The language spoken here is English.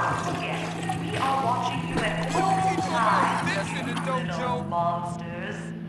Yes, we are watching you at all times, you little monsters.